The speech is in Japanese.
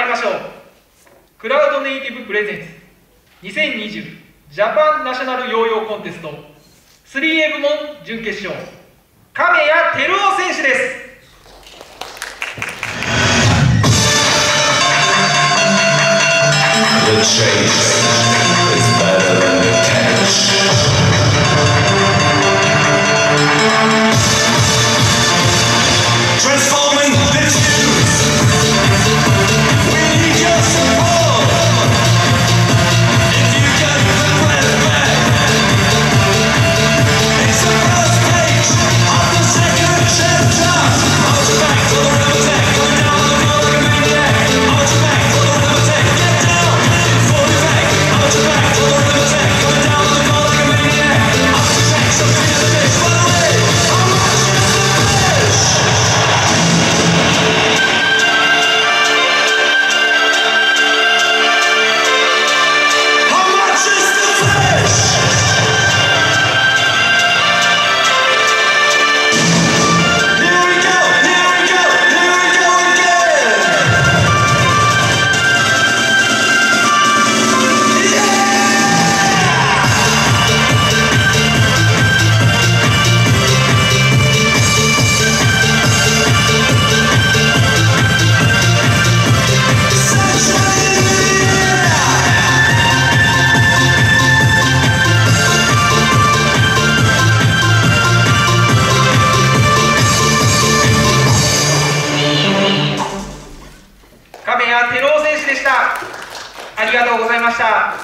りましょう。クラウドネイティブプレゼンツ2020ジャパンナショナルヨーヨーコンテスト 3A 部門準決勝、亀谷輝夫選手です。 The chase is better than the catch. Transforming the tunes. We need your support. If you get the breath back, it's the first page of the second chapter. Hold your back for the rebel tech, going down on the floor like a maniac. Hold your back for the rebel tech, get down. Hold your back for the rebel tech, going down on the floor like a maniac. Up the track, something to the fish, run away. I'm watching the fish. How much is the fish? Here we go, here we go, here we go again. 亀谷輝夫選手でした。ありがとうございました。